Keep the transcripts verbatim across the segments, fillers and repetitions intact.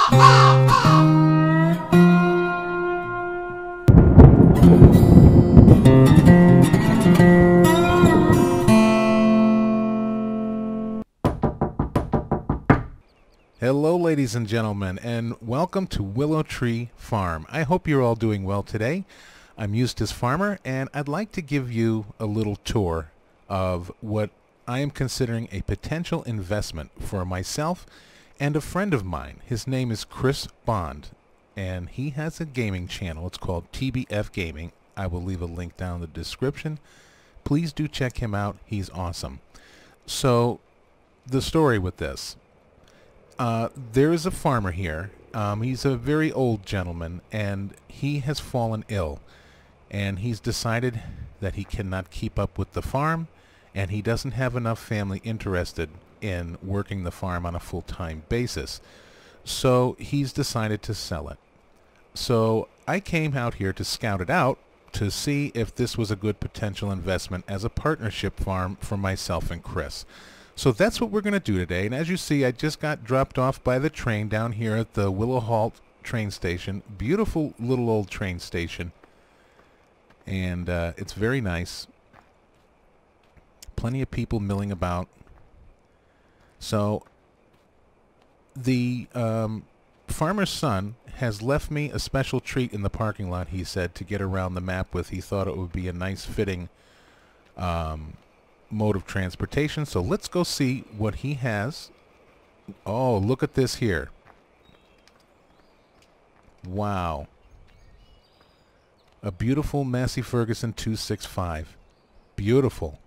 Hello ladies and gentlemen, and welcome to Willow Tree Farm. I hope you're all doing well today. I'm Eustace Farmer, and I'd like to give you a little tour of what I am considering a potential investment for myself and a friend of mine. His name is Chris Bond, and he has a gaming channel. It's called T B F Gaming. I will leave a link down in the description. Please do check him out. He's awesome. So, the story with this. Uh, there is a farmer here. Um, he's a very old gentleman, and he has fallen ill. And he's decided that he cannot keep up with the farm, and he doesn't have enough family interested in working the farm on a full-time basis. So he's decided to sell it. So I came out here to scout it out to see if this was a good potential investment as a partnership farm for myself and Chris. So that's what we're going to do today. And as you see, I just got dropped off by the train down here at the Willow Halt train station. Beautiful little old train station. And uh, it's very nice. Plenty of people milling about. So the um, farmer's son has left me a special treat in the parking lot, he said, to get around the map with. He thought it would be a nice fitting um, mode of transportation. So let's go see what he has. Oh, look at this here. Wow. A beautiful Massey Furguson two sixty-five. Beautiful.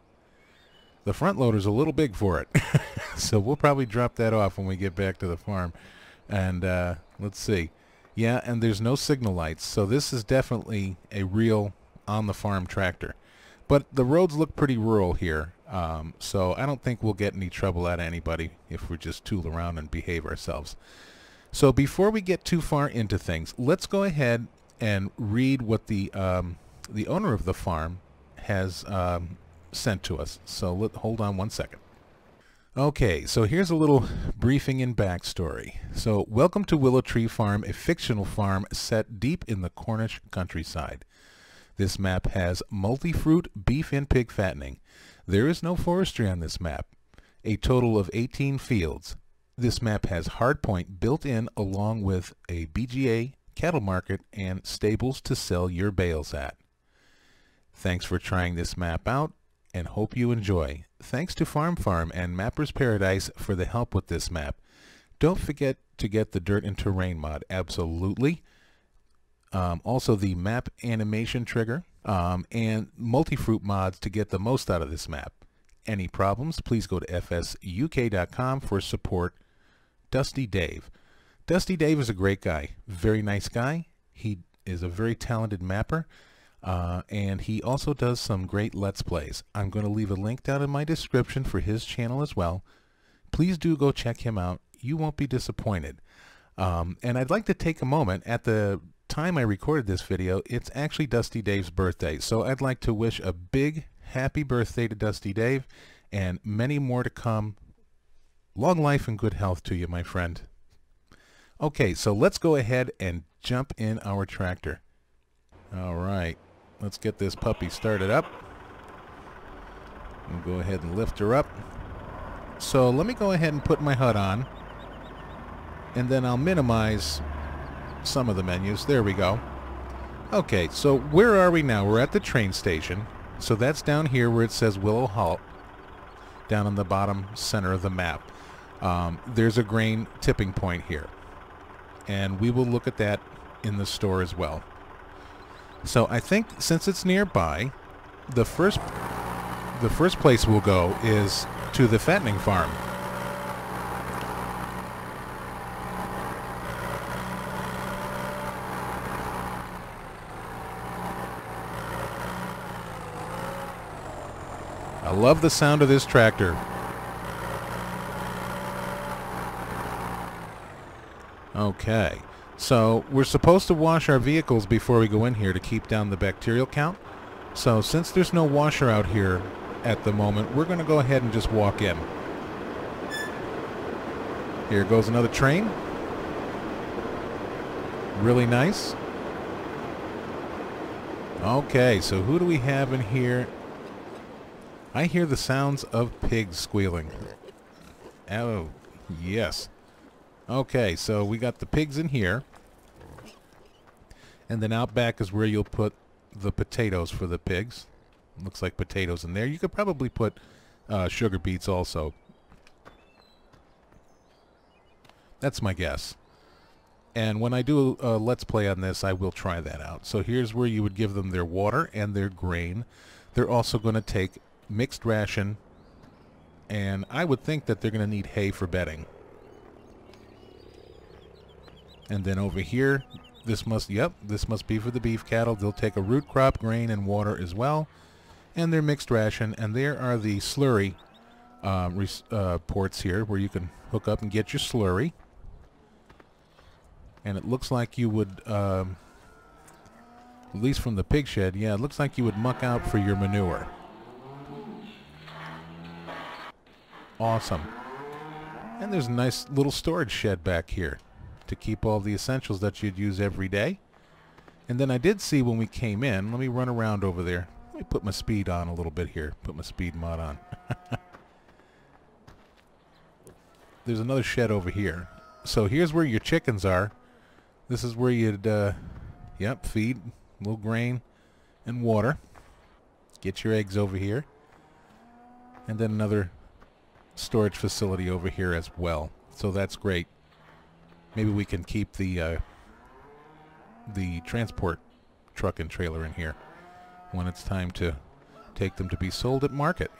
The front loader's a little big for it. So we'll probably drop that off when we get back to the farm. And uh, let's see. Yeah, and there's no signal lights. So this is definitely a real on-the-farm tractor. But the roads look pretty rural here, um, so I don't think we'll get any trouble out of anybody if we just tool around and behave ourselves. So before we get too far into things, let's go ahead and read what the um, the owner of the farm has um, sent to us. So let, hold on one second. Okay, so here's a little briefing and backstory. So welcome to Willow Tree Farm, a fictional farm set deep in the Cornish countryside. This map has multi-fruit, beef, and pig fattening. There is no forestry on this map. A total of eighteen fields. This map has hardpoint built in along with a B G A, cattle market, and stables to sell your bales at. Thanks for trying this map out, and hope you enjoy. Thanks to Farm Farm and Mapper's Paradise for the help with this map. Don't forget to get the Dirt and Terrain mod. Absolutely. Um, also the map animation trigger um, and multi-fruit mods to get the most out of this map. Any problems, please go to F S U K dot com for support. Dusty Dave. Dusty Dave is a great guy. Very nice guy. He is a very talented mapper. Uh, and he also does some great Let's Plays. I'm going to leave a link down in my description for his channel as well. Please do go check him out. You won't be disappointed. Um, and I'd like to take a moment at the time I recorded this video. It's actually Dusty Dave's birthday, so I'd like to wish a big happy birthday to Dusty Dave and many more to come. Long life and good health to you, my friend. Okay, so let's go ahead and jump in our tractor. All right, let's get this puppy started up. We'll go ahead and lift her up. So let me go ahead and put my H U D on, and then I'll minimize some of the menus. There we go. Okay, so where are we now? We're at the train station. So that's down here where it says Willow Halt, down on the bottom center of the map. Um, there's a grain tipping point here, and we will look at that in the store as well. So I think since it's nearby, the first the first place we'll go is to the fattening farm. I love the sound of this tractor. Okay, so we're supposed to wash our vehicles before we go in here to keep down the bacterial count. So since there's no washer out here at the moment, we're going to go ahead and just walk in. Here goes another train. Really nice. Okay, so who do we have in here? I hear the sounds of pigs squealing. Oh, yes. Okay, so we got the pigs in here. And then out back is where you'll put the potatoes for the pigs. Looks like potatoes in there. You could probably put uh, sugar beets also. That's my guess. And when I do a Let's Play on this, I will try that out. So here's where you would give them their water and their grain. They're also going to take mixed ration, and I would think that they're going to need hay for bedding. And then over here, this must, yep, this must be for the beef cattle. They'll take a root crop, grain, and water as well, and their mixed ration. And there are the slurry uh, res uh, ports here where you can hook up and get your slurry. And it looks like you would, um, at least from the pig shed, yeah, it looks like you would muck out for your manure. Awesome. And there's a nice little storage shed back here to keep all the essentials that you'd use every day. And then I did see when we came in, let me run around over there. Let me put my speed on a little bit here. Put my speed mod on. There's another shed over here. So here's where your chickens are. This is where you'd, uh, yep, feed a little grain and water. Get your eggs over here. And then another storage facility over here as well. So that's great. Maybe we can keep the uh, the transport truck and trailer in here when it's time to take them to be sold at market.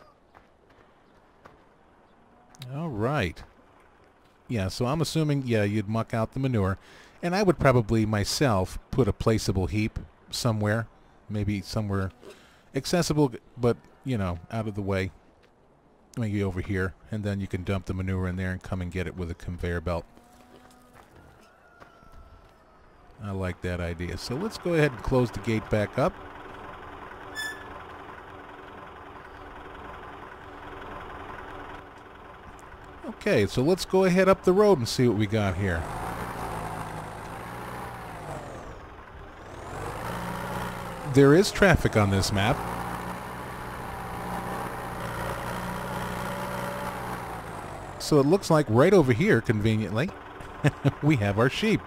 All right. Yeah, so I'm assuming, yeah, you'd muck out the manure. And I would probably myself put a placeable heap somewhere. Maybe somewhere accessible, but, you know, out of the way. Maybe over here. And then you can dump the manure in there and come and get it with a conveyor belt. I like that idea. So let's go ahead and close the gate back up. Okay, so let's go ahead up the road and see what we got here. There is traffic on this map. So it looks like right over here, conveniently, we have our sheep.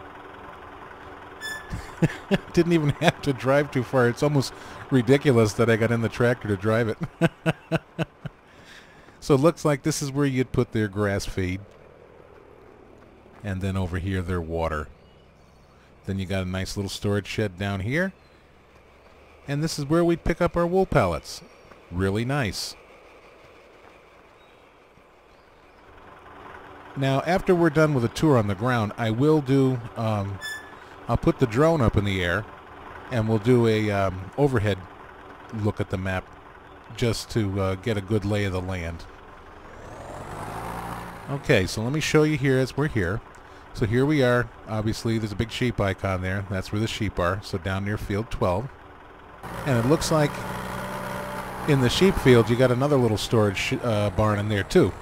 Didn't even have to drive too far. It's almost ridiculous that I got in the tractor to drive it. So it looks like this is where you'd put their grass feed. And then over here, their water. Then you got a nice little storage shed down here. And this is where we'd pick up our wool pallets. Really nice. Now, after we're done with a tour on the ground, I will do... Um, I'll put the drone up in the air, and we'll do a um, overhead look at the map just to uh, get a good lay of the land. Okay, so let me show you here as we're here. So here we are. Obviously, there's a big sheep icon there. That's where the sheep are, so down near field twelve. And it looks like in the sheep field, you got another little storage sh uh, barn in there, too.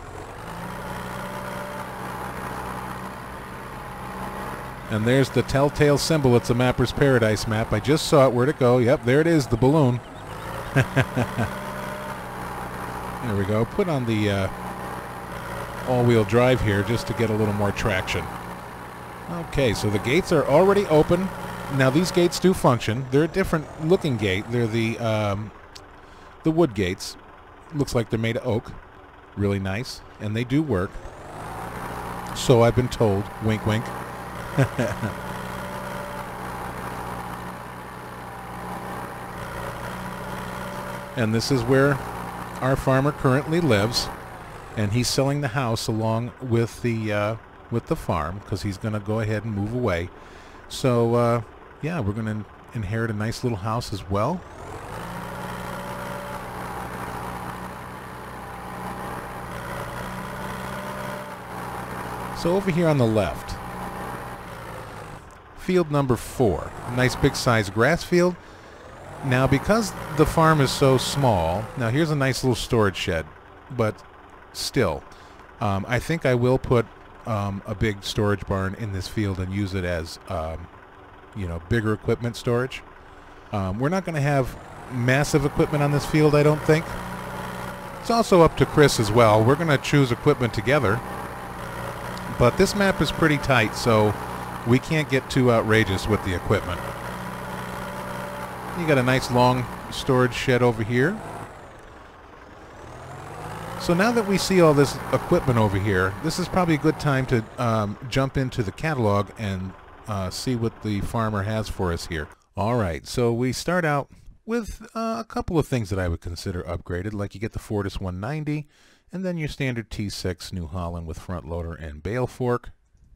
And there's the telltale symbol. It's a Mapper's Paradise map. I just saw it. Where'd it go? Yep, there it is, the balloon. There we go. Put on the uh, all-wheel drive here just to get a little more traction. Okay, so the gates are already open. Now, these gates do function. They're a different looking gate. They're the, um, the wood gates. Looks like they're made of oak. Really nice. And they do work. So I've been told. Wink, wink. And this is where our farmer currently lives, and he's selling the house along with the uh, with the farm because he's going to go ahead and move away. So uh, yeah, we're going to inherit a nice little house as well. So over here on the left, field number four, a nice big size grass field. Now, because the farm is so small, now here's a nice little storage shed, but still, um, I think I will put um, a big storage barn in this field and use it as, um, you know, bigger equipment storage. Um, we're not going to have massive equipment on this field, I don't think. It's also up to Chris as well. We're going to choose equipment together. But this map is pretty tight, so we can't get too outrageous with the equipment. You got a nice long storage shed over here. So now that we see all this equipment over here, this is probably a good time to um, jump into the catalog and uh, see what the farmer has for us here. All right, so we start out with uh, a couple of things that I would consider upgraded, like you get the Fortis one ninety, and then your standard T six New Holland with front loader and bale fork.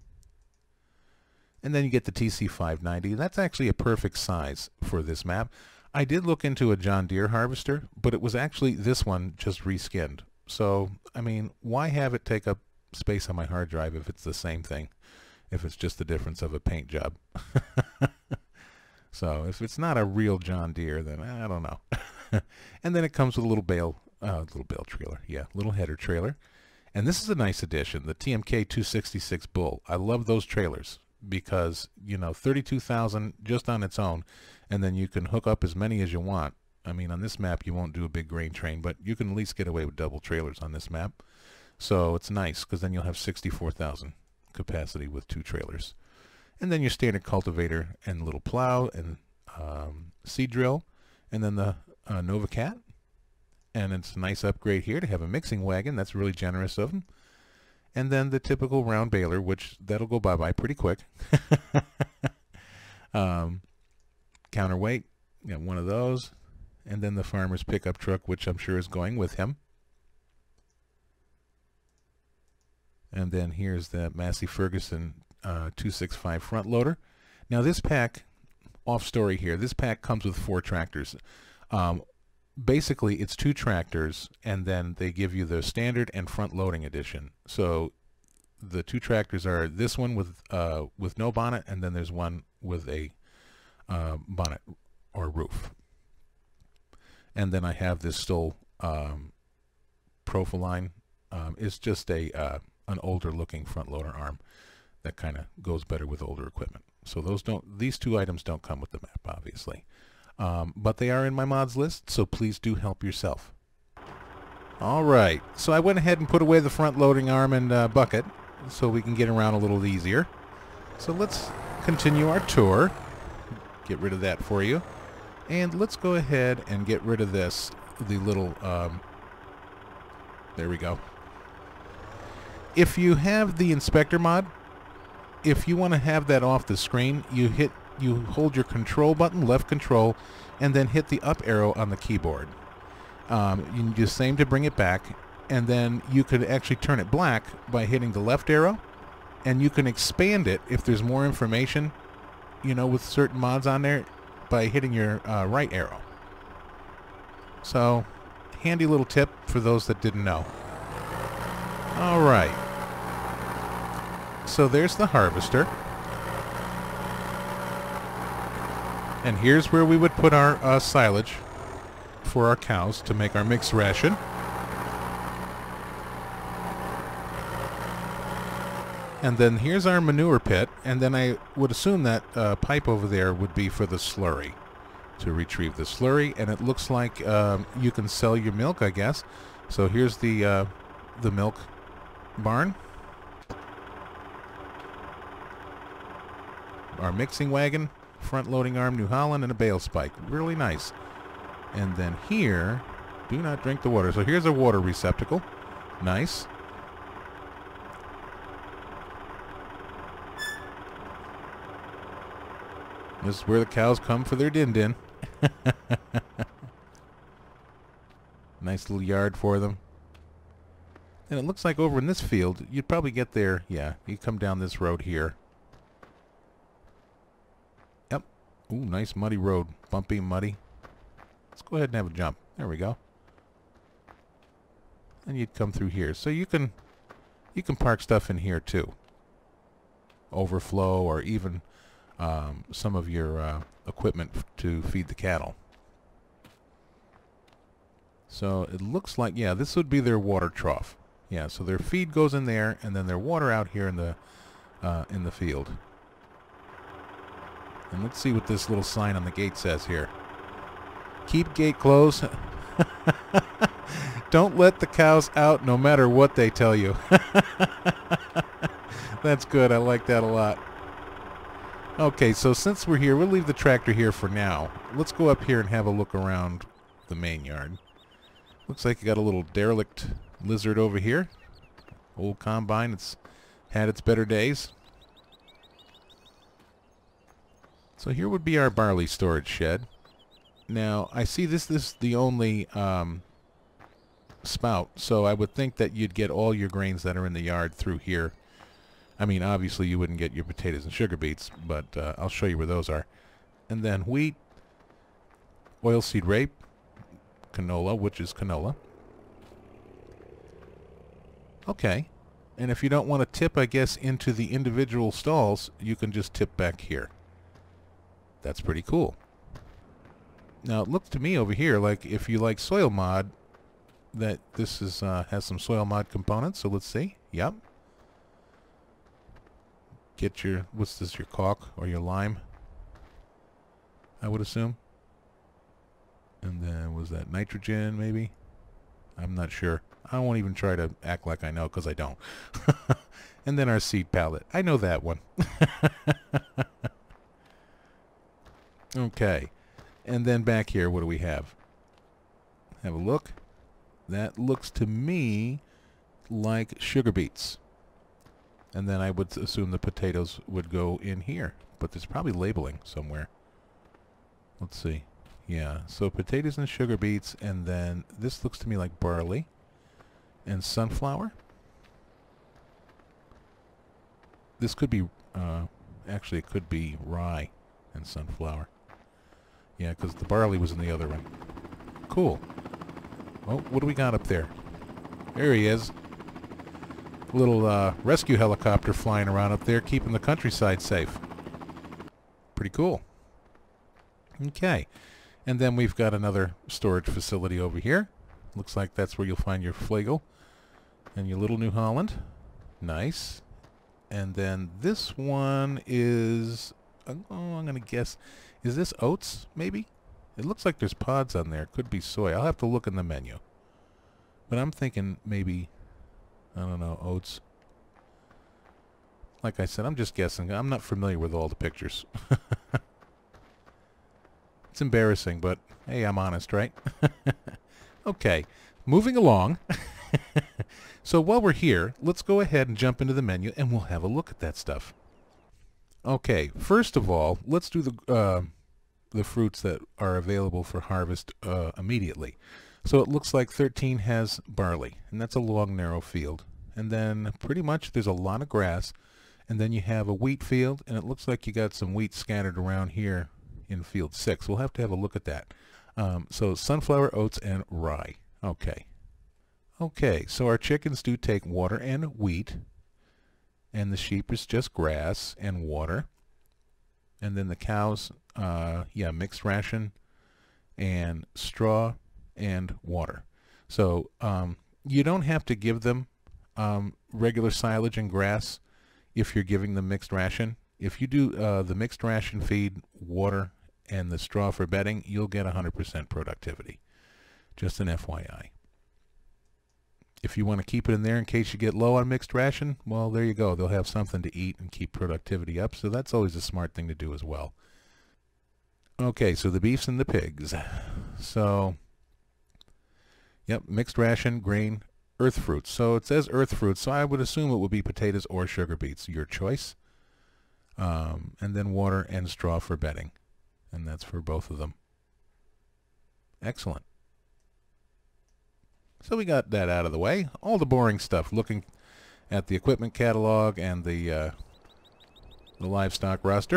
And then you get the T C five ninety. That's actually a perfect size for this map. I did look into a John Deere harvester, but it was actually this one just reskinned. So, I mean, why have it take up space on my hard drive if it's the same thing, if it's just the difference of a paint job? So, if it's not a real John Deere, then I don't know. And then it comes with a little bale, uh, little bale trailer, yeah, little header trailer. And this is a nice addition, the T M K two sixty-six Bull. I love those trailers because, you know, thirty-two thousand just on its own, and then you can hook up as many as you want. I mean, on this map, you won't do a big grain train, but you can at least get away with double trailers on this map. So it's nice, because then you'll have sixty-four thousand capacity with two trailers. And then your standard cultivator and little plow and um, seed drill, and then the uh, Nova Cat. And it's a nice upgrade here to have a mixing wagon. That's really generous of them. And then the typical round baler, which that'll go bye-bye pretty quick. um, counterweight, you got one of those. And then the farmer's pickup truck, which I'm sure is going with him. And then here's the Massey Furguson uh, two sixty-five front loader. Now this pack, off story here, this pack comes with four tractors. Um, basically, it's two tractors, and then they give you the standard and front loading edition. So the two tractors are this one with uh, with no bonnet, and then there's one with a uh, bonnet or roof. And then I have this still um, Profiline. Um, it's just a uh, an older looking front loader arm that kind of goes better with older equipment. So those don't, these two items don't come with the map, obviously. Um, but they are in my mods list, so please do help yourself. All right, so I went ahead and put away the front loading arm and uh, bucket so we can get around a little easier. So let's continue our tour. Get rid of that for you. And let's go ahead and get rid of this, the little, um, there we go. If you have the inspector mod, if you want to have that off the screen, you hit, you hold your control button, left control, and then hit the up arrow on the keyboard. Um, you can do the same to bring it back, and then you could actually turn it black by hitting the left arrow, and you can expand it if there's more information, you know, with certain mods on there, by hitting your uh, right arrow. So, handy little tip for those that didn't know. All right. So there's the harvester. And here's where we would put our uh, silage for our cows to make our mixed ration. And then here's our manure pit, and then I would assume that uh, pipe over there would be for the slurry, to retrieve the slurry. And it looks like um, you can sell your milk, I guess. So here's the uh, the milk barn. Our mixing wagon, front loading arm, New Holland, and a bale spike. Really nice. And then here, do not drink the water. So here's a water receptacle. Nice. This is where the cows come for their din-din. Nice little yard for them. And it looks like over in this field, you'd probably get there, yeah, you come down this road here. Yep. Ooh, nice muddy road. Bumpy, muddy. Let's go ahead and have a jump. There we go. And you'd come through here. So you can, you can park stuff in here too. Overflow, or even um, some of your uh, equipment to feed the cattle. So it looks like, yeah, this would be their water trough. Yeah, so their feed goes in there, and then their water out here in the uh, in the field. And let's see what this little sign on the gate says here. Keep gate closed. Don't let the cows out no matter what they tell you. That's good. I like that a lot. Okay, so since we're here, we'll leave the tractor here for now. Let's go up here and have a look around the main yard. Looks like you got a little derelict lizard over here. Old combine. It's had its better days. So here would be our barley storage shed. Now, I see this, this is the only um, spout, so I would think that you'd get all your grains that are in the yard through here. I mean, obviously you wouldn't get your potatoes and sugar beets, but uh, I'll show you where those are. And then wheat, oilseed rape, canola, which is canola. Okay. And if you don't want to tip, I guess, into the individual stalls, you can just tip back here. That's pretty cool. Now, it looks to me over here like if you like soil mod, that this is uh, has some soil mod components. So let's see. Yep. Get your, what's this, your caulk or your lime, I would assume. And then was that nitrogen maybe? I'm not sure. I won't even try to act like I know because I don't. And then our seed palette. I know that one. Okay. And then back here, what do we have? Have a look. That looks to me like sugar beets. And then I would assume the potatoes would go in here. But there's probably labeling somewhere. Let's see. Yeah, so potatoes and sugar beets, and then this looks to me like barley and sunflower. This could be, uh, actually it could be rye and sunflower. Yeah, because the barley was in the other one. Cool. Oh, what do we got up there? There he is. Little uh, rescue helicopter flying around up there, keeping the countryside safe. Pretty cool. Okay. And then we've got another storage facility over here. Looks like that's where you'll find your Flegel and your little New Holland. Nice. And then this one is, oh, I'm going to guess, is this oats, maybe? It looks like there's pods on there. Could be soy. I'll have to look in the menu. But I'm thinking maybe, I don't know, oats. Like I said, I'm just guessing. I'm not familiar with all the pictures. It's embarrassing, but hey, I'm honest, right? Okay, moving along. So while we're here, let's go ahead and jump into the menu and we'll have a look at that stuff. Okay, first of all, let's do the uh, the fruits that are available for harvest uh, immediately. So it looks like thirteen has barley, and that's a long, narrow field. And then pretty much there's a lot of grass, and then you have a wheat field, and it looks like you got some wheat scattered around here in field six. We'll have to have a look at that. Um, so sunflower, oats, and rye. Okay. Okay, so our chickens do take water and wheat, and the sheep is just grass and water. And then the cows, uh, yeah, mixed ration and straw and water. So um, you don't have to give them um, regular silage and grass if you're giving them mixed ration. If you do uh, the mixed ration feed, water, and the straw for bedding, you'll get one hundred percent productivity. Just an F Y I. If you want to keep it in there in case you get low on mixed ration, well, there you go. They'll have something to eat and keep productivity up, so that's always a smart thing to do as well. Okay, so the beefs and the pigs. So, yep, mixed ration, grain, earth fruits. So it says earth fruits, so I would assume it would be potatoes or sugar beets, your choice. Um, and then water and straw for bedding. And that's for both of them. Excellent. So we got that out of the way. All the boring stuff, looking at the equipment catalog and the, uh, the livestock roster.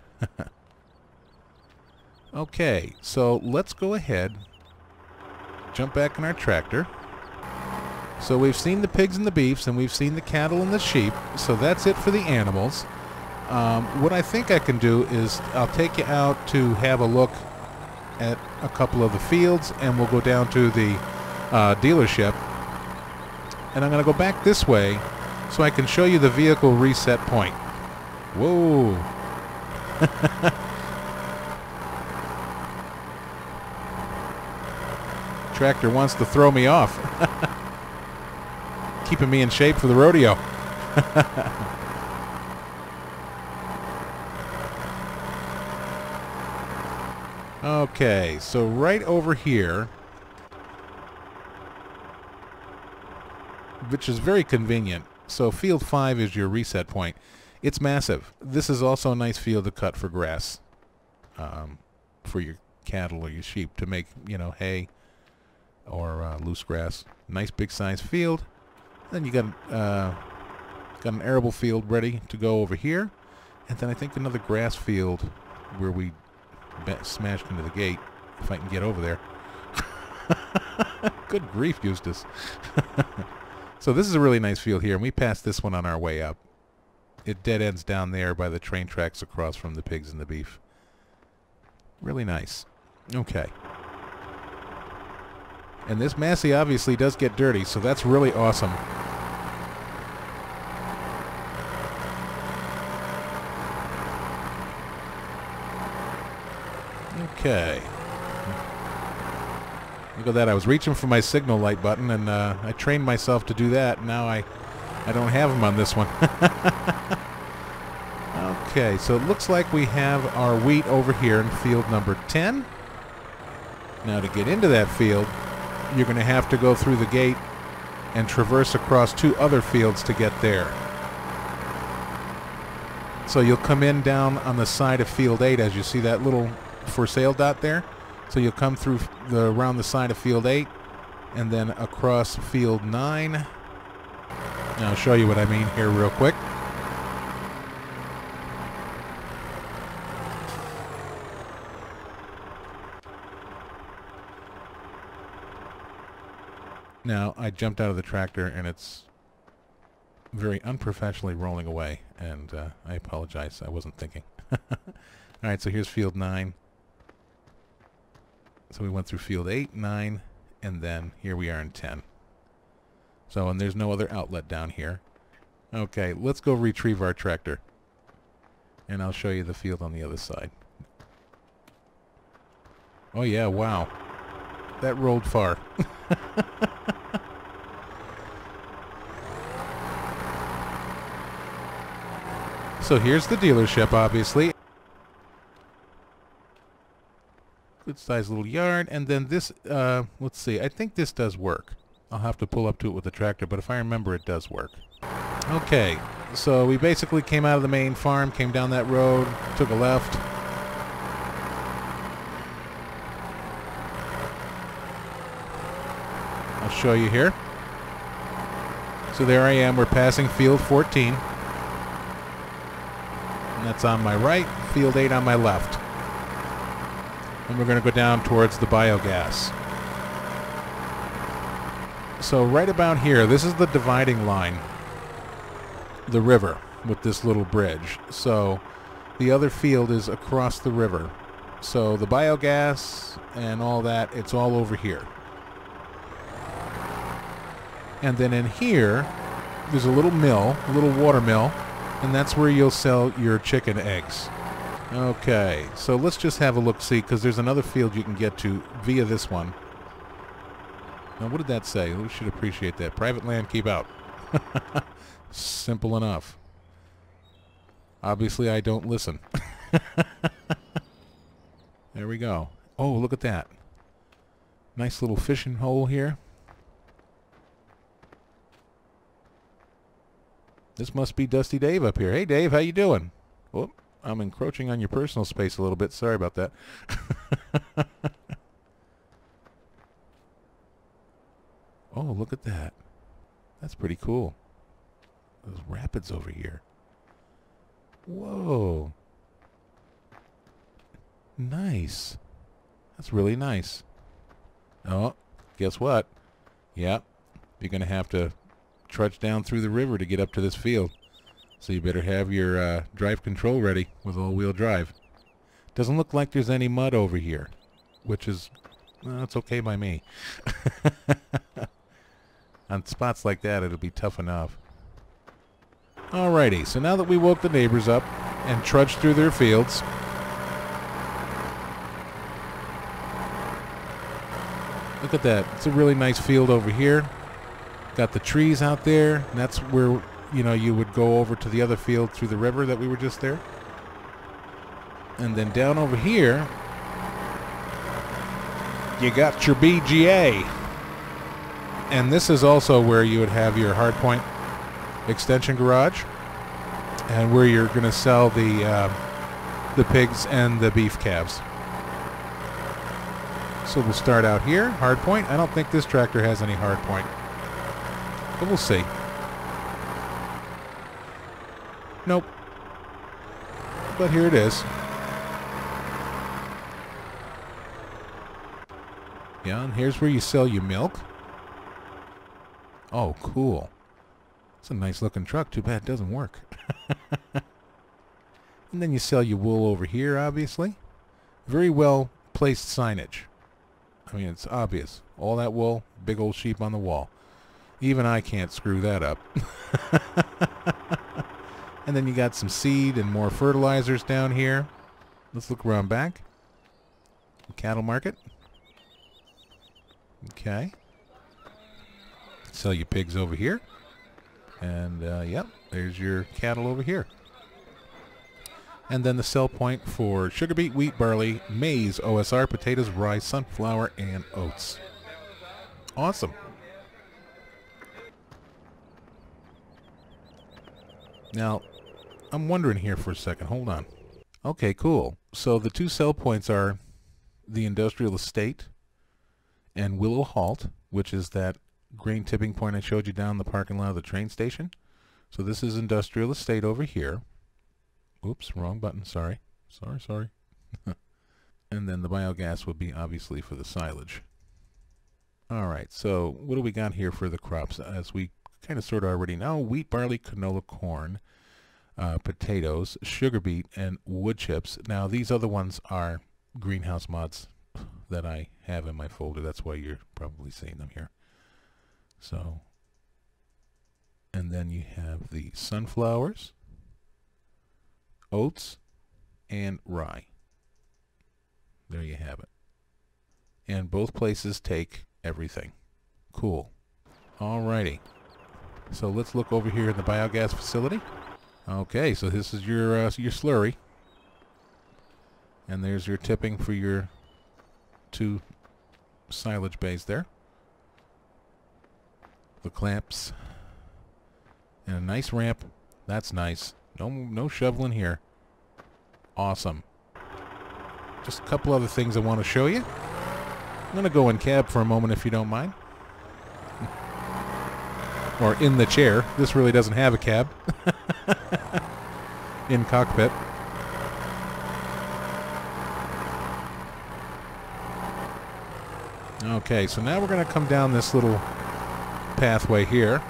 Okay, so let's go ahead, jump back in our tractor. So we've seen the pigs and the beefs, and we've seen the cattle and the sheep, so that's it for the animals. Um, what I think I can do is I'll take you out to have a look at a couple of the fields, and we'll go down to the uh, dealership, And I'm going to go back this way so I can show you the vehicle reset point. Whoa. Tractor wants to throw me off. Keeping me in shape for the rodeo. Okay, so right over here, which is very convenient. So field five is your reset point. It's massive. This is also a nice field to cut for grass, um, for your cattle or your sheep to make, you know, hay or uh, loose grass. Nice big size field. Then you got uh, got an arable field ready to go over here, and then I think another grass field where we smashed into the gate, if I can get over there. Good grief, Eustace. So this is a really nice field here, and we passed this one on our way up. It dead ends down there by the train tracks across from the pigs and the beef. Really nice. Okay. And this Massey obviously does get dirty, so that's really awesome. Okay. Look at that. I was reaching for my signal light button, and uh, I trained myself to do that. Now I, I don't have them on this one. Okay, so it looks like we have our wheat over here in field number ten. Now to get into that field, you're going to have to go through the gate and traverse across two other fields to get there. So you'll come in down on the side of field eight, as you see that little for sale dot there. So you'll come through the around the side of field eight and then across field nine. Now I'll show you what I mean here real quick. Now I jumped out of the tractor and it's very unprofessionally rolling away, and uh, I apologize, I wasn't thinking. Alright, so here's field nine. So we went through field eight, nine, and then here we are in ten. So, and there's no other outlet down here. Okay, let's go retrieve our tractor. And I'll show you the field on the other side. Oh yeah, wow. That rolled far. So here's the dealership, obviously. Good sized little yard, and then this, uh, let's see, I think this does work. I'll have to pull up to it with the tractor, but if I remember, it does work. Okay, so we basically came out of the main farm, came down that road, took a left. I'll show you here. So there I am, we're passing field fourteen. And that's on my right, field eight on my left. And we're going to go down towards the biogas. So right about here, this is the dividing line, the river, with this little bridge. So the other field is across the river. So the biogas and all that, it's all over here. And then in here, there's a little mill, a little water mill, and that's where you'll sell your chicken eggs. Okay, so let's just have a look-see, because there's another field you can get to via this one. Now, what did that say? We should appreciate that. Private land, keep out. Simple enough. Obviously, I don't listen. There we go. Oh, look at that. Nice little fishing hole here. This must be Dusty Dave up here. Hey, Dave, how you doing? Whoop, I'm encroaching on your personal space a little bit. Sorry about that. Oh, look at that. That's pretty cool. Those rapids over here. Whoa. Nice. That's really nice. Oh, guess what? Yep. You're going to have to trudge down through the river to get up to this field. So you better have your uh, drive control ready with all-wheel drive. Doesn't look like there's any mud over here, which is, well, it's okay by me. On spots like that, it'll be tough enough. Alrighty, so now that we woke the neighbors up and trudged through their fields, look at that. It's a really nice field over here. Got the trees out there, and that's where, you know, you would go over to the other field through the river that we were just there. And then down over here, you got your B G A. And this is also where you would have your hardpoint extension garage, and where you're going to sell the uh, the pigs and the beef calves. So we'll start out here, hardpoint. I don't think this tractor has any hardpoint, but we'll see. Nope. But here it is. Yeah, and here's where you sell your milk. Oh, cool. It's a nice looking truck. Too bad it doesn't work. And then you sell your wool over here, obviously. Very well placed signage. I mean, it's obvious. All that wool, big old sheep on the wall. Even I can't screw that up. And then you got some seed and more fertilizers down here. Let's look around back. Cattle market. Okay. Sell your pigs over here. And, uh, yep, there's your cattle over here. And then the sell point for sugar beet, wheat, barley, maize, O S R, potatoes, rye, sunflower, and oats. Awesome. Now, I'm wondering here for a second. Hold on. Okay, cool. So the two sell points are the industrial estate and Willow Halt, which is that grain tipping point I showed you down the parking lot of the train station. So this is industrial estate over here. Oops, wrong button. Sorry. Sorry, sorry. And then the biogas would be obviously for the silage. All right, so what do we got here for the crops? As we kind of sort of already know, wheat, barley, canola, corn, uh, potatoes, sugar beet, and wood chips. Now, these other ones are greenhouse mods that I have in my folder. That's why you're probably seeing them here. So, and then you have the sunflowers, oats, and rye. There you have it. And both places take everything. Cool. Alrighty. So let's look over here in the biogas facility. Okay, so this is your uh, your slurry. And there's your tipping for your two silage bays there. The clamps. And a nice ramp. That's nice. No, no shoveling here. Awesome. Just a couple other things I want to show you. I'm going to go in cab for a moment if you don't mind. Or in the chair. This really doesn't have a cab. In cockpit. Okay, so now we're going to come down this little pathway here.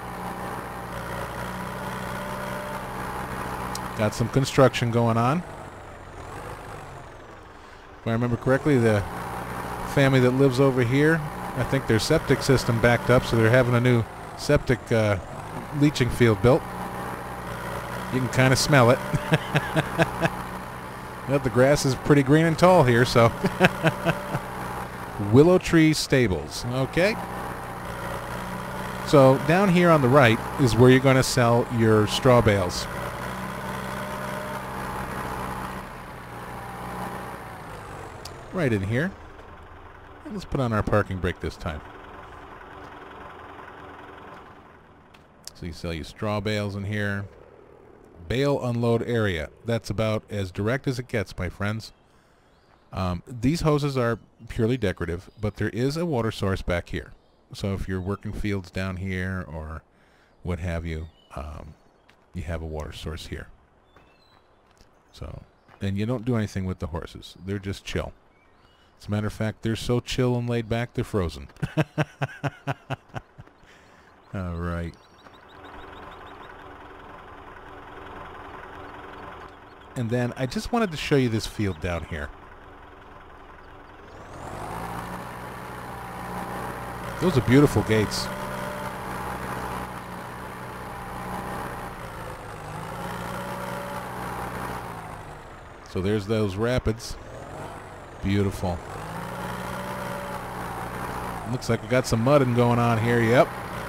Got some construction going on. If I remember correctly, the family that lives over here, I think their septic system backed up, so they're having a new septic uh, leaching field built. You can kind of smell it. But the grass is pretty green and tall here, so. Willow Tree Stables. Okay. So down here on the right is where you're going to sell your straw bales. Right in here. And let's put on our parking brake this time. So you sell your straw bales in here. Bale unload area. That's about as direct as it gets, my friends. Um, these hoses are purely decorative, but there is a water source back here. So if you're working fields down here or what have you, um, you have a water source here. So, and you don't do anything with the horses. They're just chill. As a matter of fact, they're so chill and laid back, they're frozen. All right. And then I just wanted to show you this field down here. Those are beautiful gates. So there's those rapids. Beautiful. Looks like we got some mudding going on here. Yep.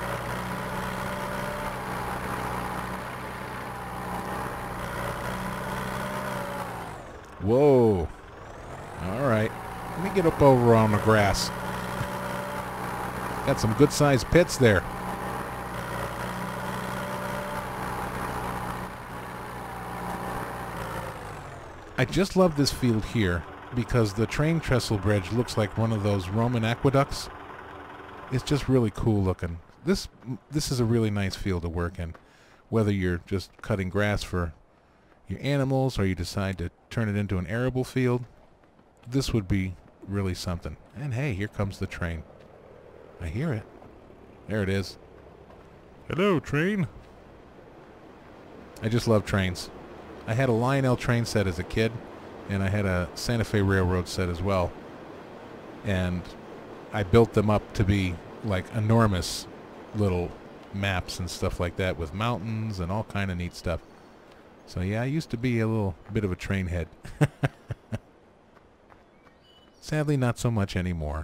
Whoa. All right. Let me get up over on the grass. Got some good-sized pits there. I just love this field here because the train trestle bridge looks like one of those Roman aqueducts. It's just really cool looking. This this is a really nice field to work in, whether you're just cutting grass for your animals or you decide to turn it into an arable field. This would be really something. And hey, here comes the train. I hear it. There it is. Hello, train. I just love trains. I had a Lionel train set as a kid, and I had a Santa Fe Railroad set as well. And I built them up to be like enormous little maps and stuff like that with mountains and all kind of neat stuff. So yeah, I used to be a little bit of a train head. Sadly, not so much anymore.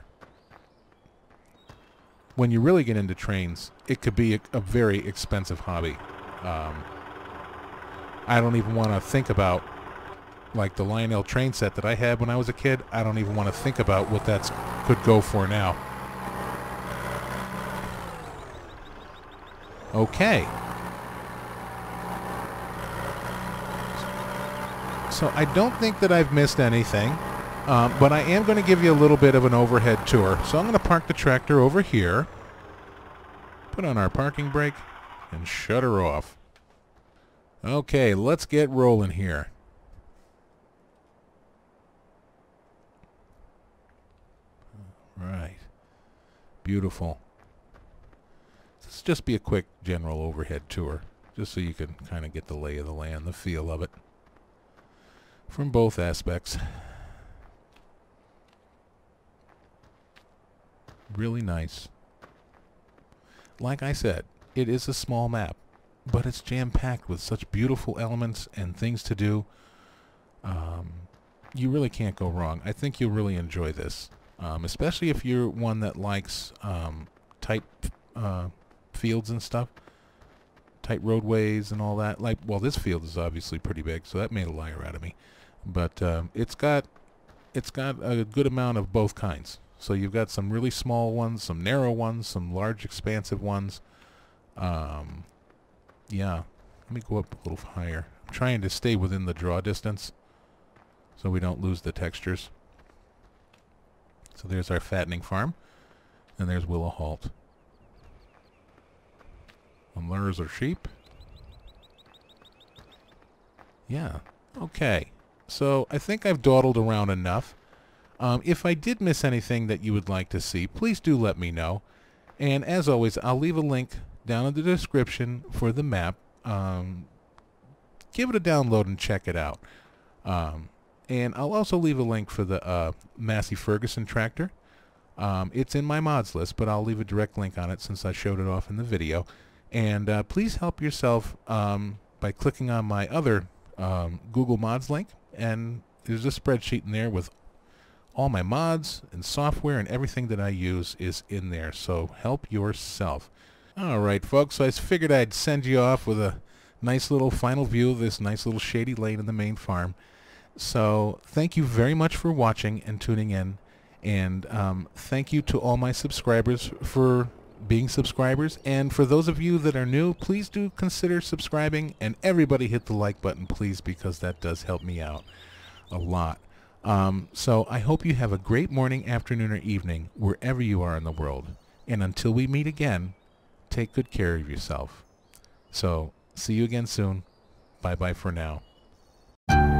When you really get into trains, it could be a, a very expensive hobby. Um, I don't even want to think about, like the Lionel train set that I had when I was a kid, I don't even want to think about what that could go for now. Okay. So I don't think that I've missed anything, um, but I am going to give you a little bit of an overhead tour. So I'm going to park the tractor over here, put on our parking brake, and shut her off. Okay, let's get rolling here. Right. Beautiful. This will just be a quick general overhead tour, just so you can kind of get the lay of the land, the feel of it, from both aspects. Really nice. Like I said, it is a small map, but it's jam-packed with such beautiful elements and things to do. Um, you really can't go wrong. I think you'll really enjoy this. Um, especially if you're one that likes um, tight uh, fields and stuff, tight roadways and all that. Like, well, this field is obviously pretty big, so that made a liar out of me. But um, it's got it's got a good amount of both kinds. So you've got some really small ones, some narrow ones, some large, expansive ones. Um, yeah, let me go up a little higher. I'm trying to stay within the draw distance so we don't lose the textures. So there's our fattening farm, and there's Willow Halt. And there's our sheep. Yeah, okay. So I think I've dawdled around enough. Um, if I did miss anything that you would like to see, please do let me know. And as always, I'll leave a link down in the description for the map. Um, give it a download and check it out. Um, And I'll also leave a link for the uh, Massey Furguson tractor. Um, it's in my mods list, but I'll leave a direct link on it since I showed it off in the video. And uh, please help yourself um, by clicking on my other um, Google Mods link. And there's a spreadsheet in there with all my mods and software and everything that I use is in there. So help yourself. All right, folks. So I figured I'd send you off with a nice little final view of this nice little shady lane in the main farm. So thank you very much for watching and tuning in, and um, thank you to all my subscribers for being subscribers, and for those of you that are new, please do consider subscribing, and everybody hit the like button, please, because that does help me out a lot. Um, so I hope you have a great morning, afternoon, or evening wherever you are in the world, and until we meet again, take good care of yourself. So see you again soon. Bye-bye for now.